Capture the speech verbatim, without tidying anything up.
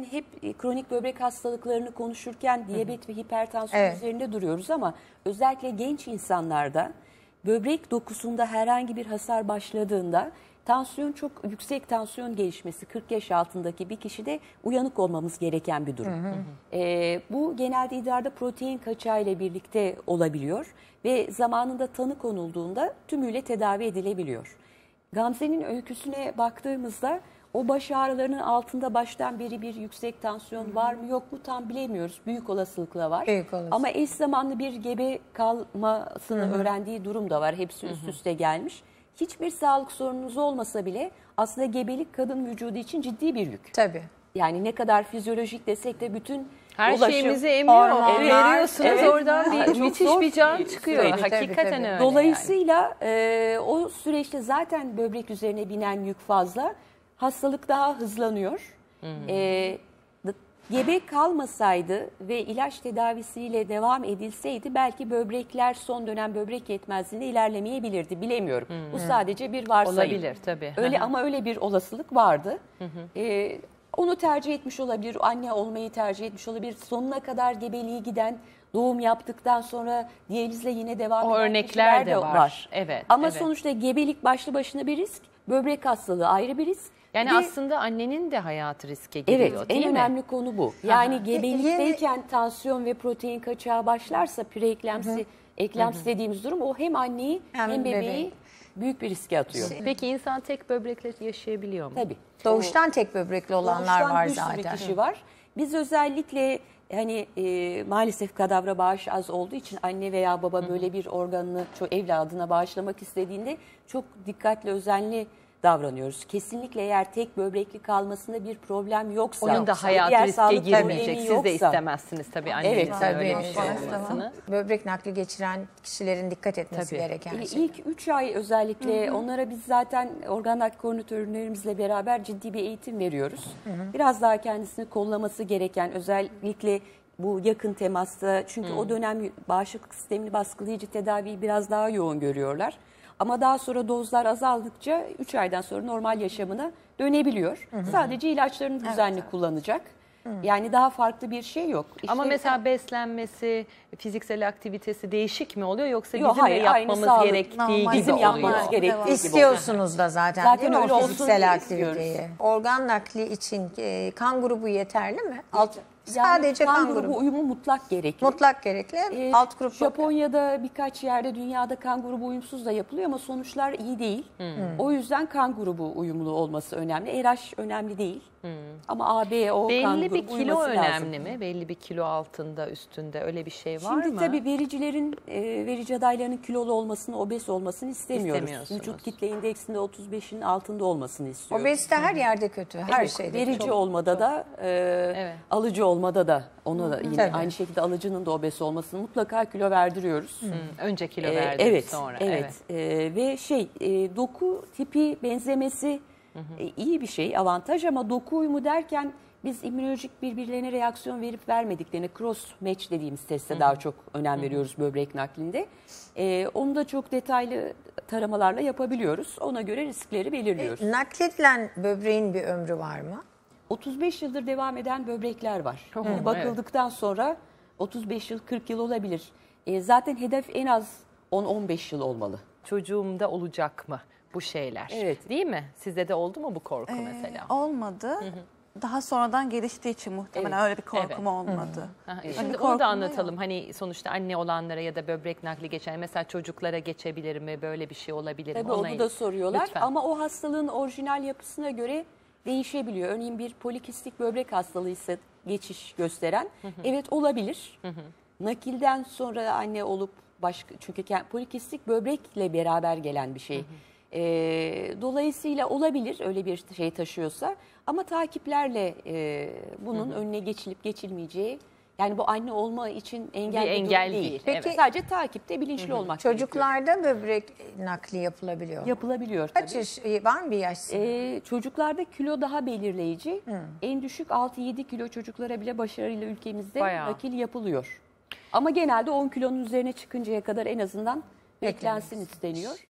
hani hep e, kronik böbrek hastalıklarını konuşurken diyabet ve hipertansiyon Evet. üzerinde duruyoruz ama özellikle genç insanlarda böbrek dokusunda herhangi bir hasar başladığında tansiyon çok yüksek tansiyon gelişmesi kırk yaş altındaki bir kişide uyanık olmamız gereken bir durum. Hı hı. Ee, bu genelde idrarda protein kaçağı ile birlikte olabiliyor ve zamanında tanı konulduğunda tümüyle tedavi edilebiliyor. Gamze'nin öyküsüne baktığımızda o baş ağrılarının altında baştan beri bir yüksek tansiyon var mı yok mu tam bilemiyoruz. Büyük olasılıkla var. Büyük olasılık. Ama eş zamanlı bir gebe kalmasını Hı-hı. öğrendiği durum da var. Hepsi üst üste gelmiş. Hiçbir sağlık sorununuz olmasa bile aslında gebelik kadın vücudu için ciddi bir yük. Tabii. Yani ne kadar fizyolojik desek de bütün her ulaşım, şeyimizi emiyor. hormonlar, Veriyorsunuz evet. oradan bir Çok müthiş zor bir can bir çıkıyor. süreç. Hakikaten Tabii, tabii. öyle. Dolayısıyla e, o süreçte zaten böbrek üzerine binen yük fazla. Hastalık daha hızlanıyor. Hmm. E, gebe kalmasaydı ve ilaç tedavisiyle devam edilseydi belki böbrekler son dönem böbrek yetmezliğine ilerlemeyebilirdi. Bilemiyorum. Hmm. Bu sadece bir varsayım. Olabilir tabii. Öyle ama öyle bir olasılık vardı. E, onu tercih etmiş olabilir. Anne olmayı tercih etmiş olabilir. Sonuna kadar gebeliği giden, doğum yaptıktan sonra diyalizle yine devam o eden örnekler de var. var. Evet. Ama evet. sonuçta gebelik başlı başına bir risk. Böbrek hastalığı ayrı bir risk. Yani Ve, aslında annenin de hayatı riske giriyor evet, değil en mi? önemli konu bu. Yani Aha. gebelikteyken tansiyon ve protein kaçağı başlarsa preeklemsi, eklemsi dediğimiz durum o hem anneyi hem, Hem bebeği bebeği. büyük bir riske atıyor. Peki insan tek böbrekle yaşayabiliyor mu? Tabii. Doğuştan tek böbrekli olanlar Doğuştan var bir sürü zaten. kişi var. Biz özellikle hani e, maalesef kadavra bağış az olduğu için anne veya baba böyle bir organını çok evladına bağışlamak istediğinde çok dikkatli, özenli davranıyoruz. Kesinlikle eğer tek böbrekli kalmasında bir problem yoksa, Onun da hayatı diğer riske sağlık girmeyecek. problemi Siz de yoksa, istemezsiniz tabii annenizin Evet, tabii. öyle bir şey Evet. olmasını. Böbrek nakli geçiren kişilerin dikkat etmesi Tabii. gereken İ- şey. İlk üç ay özellikle onlara biz zaten organ nakli koordinatörlerimizle beraber ciddi bir eğitim veriyoruz. Hı hı. Biraz daha kendisini kollaması gereken özellikle bu yakın temasta çünkü hı. o dönem bağışıklık sistemini baskılayıcı tedaviyi biraz daha yoğun görüyorlar. Ama daha sonra dozlar azaldıkça üç aydan sonra normal yaşamına dönebiliyor. Hı hı. Sadece ilaçlarını düzenli evet. kullanacak. Hı. Yani daha farklı bir şey yok. İşte, ama mesela beslenmesi, fiziksel aktivitesi değişik mi oluyor yoksa yok, bizim hayır, de yapmamız sağlık, gerektiği normal, gibi bizim oluyor? yapmamız gerektiği gibi İstiyorsunuz da zaten, zaten değil mi öyle o olsun fiziksel diye aktiviteyi? istiyoruz. Organ nakli için e, kan grubu yeterli mi? Alt, Yani sadece kan, kan grubu, grubu. uyumu mutlak gerekli. Mutlak gerekli. Ee, Alt grup. Japonya'da birkaç yerde dünyada kan grubu uyumsuz da yapılıyor ama sonuçlar iyi değil. Hmm. O yüzden kan grubu uyumlu olması önemli. R H önemli değil. Hmm. Ama A, B, O belli kan bir grubu kilo uyması önemli lazım. mi? Belli bir kilo altında, üstünde öyle bir şey var Şimdi mı? Şimdi tabii vericilerin, e, verici adaylarının kilolu olmasını, obez olmasını istemiyoruz. Vücut kitle indeksinde otuz beşin altında olmasını istiyoruz. Obezite her yerde kötü, her evet, şeyde. Verici çok, olmada çok. da, e, evet. alıcı olmada da, ona da yine Tabii. aynı şekilde alıcının da obez olmasını mutlaka kilo verdiriyoruz. Hmm. Önce kilo ee, verdiniz evet, sonra. Evet, evet. Ee, ve şey e, doku tipi benzemesi hı hı. E, iyi bir şey, avantaj ama doku uyumu derken biz immünolojik birbirlerine reaksiyon verip vermediklerine cross match dediğimiz teste hı hı. daha çok önem veriyoruz hı hı. böbrek naklinde. Ee, onu da çok detaylı taramalarla yapabiliyoruz. Ona göre riskleri belirliyoruz. E, nakledilen böbreğin bir ömrü var mı? otuz beş yıldır devam eden böbrekler var. Hı, yani bakıldıktan evet. sonra otuz beş yıl kırk yıl olabilir. E, zaten hedef en az on on beş yıl olmalı. Çocuğumda olacak mı bu şeyler? Evet. Değil mi? Sizde de oldu mu bu korku ee, mesela? Olmadı. Hı hı. Daha sonradan geliştiği için muhtemelen evet. öyle bir korkum evet. olmadı. Hı hı. Şimdi onu da anlatalım. Yok. Hani sonuçta anne olanlara ya da böbrek nakli geçen mesela çocuklara geçebilir mi? Böyle bir şey olabilir Tabii mi? Tabii onu da soruyorlar. Lütfen. Ama o hastalığın orijinal yapısına göre değişebiliyor. Örneğin bir polikistik böbrek hastalığı ise geçiş gösteren hı hı. evet olabilir. Hı hı. Nakilden sonra anne olup başka çünkü polikistik böbrekle beraber gelen bir şey. Hı hı. E, dolayısıyla olabilir öyle bir şey taşıyorsa ama takiplerle e, bunun hı hı. önüne geçilip geçilmeyeceği yani bu anne olma için engel bir, bir engel değil. değil. Peki evet. sadece takipte bilinçli hı hı. olmak çocuklarda gerekiyor. böbrek nakli yapılabiliyor. Yapılabiliyor Kaç tabii. yaş var mı bir yaş sınırı? Ee, çocuklarda kilo daha belirleyici. Hı. En düşük altı yedi kilo çocuklara bile başarıyla ülkemizde Bayağı. nakil yapılıyor. Ama genelde on kilonun üzerine çıkıncaya kadar en azından beklensin isteniyor.